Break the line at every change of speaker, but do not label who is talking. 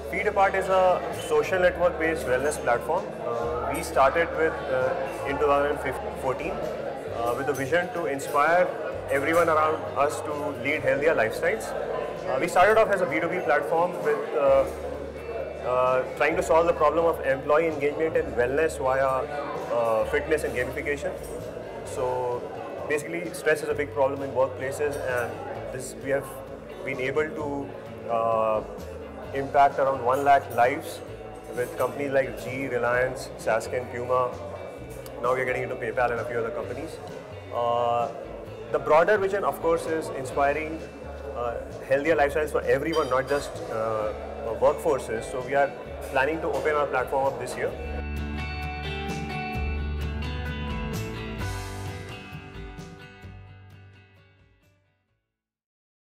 FeetApart is a social network-based wellness platform. We started in 2014 with a vision to inspire everyone around us to lead healthier lifestyles. We started off as a B2B platform with trying to solve the problem of employee engagement and wellness via fitness and gamification. So basically, stress is a big problem in workplaces, and we have been able to impact around 1 lakh lives with companies like G, Reliance, Sasken, Puma. Now we are getting into PayPal and a few other companies. The broader vision, of course, is inspiring healthier lifestyles for everyone, not just workforces. So we are planning to open our platform up this year.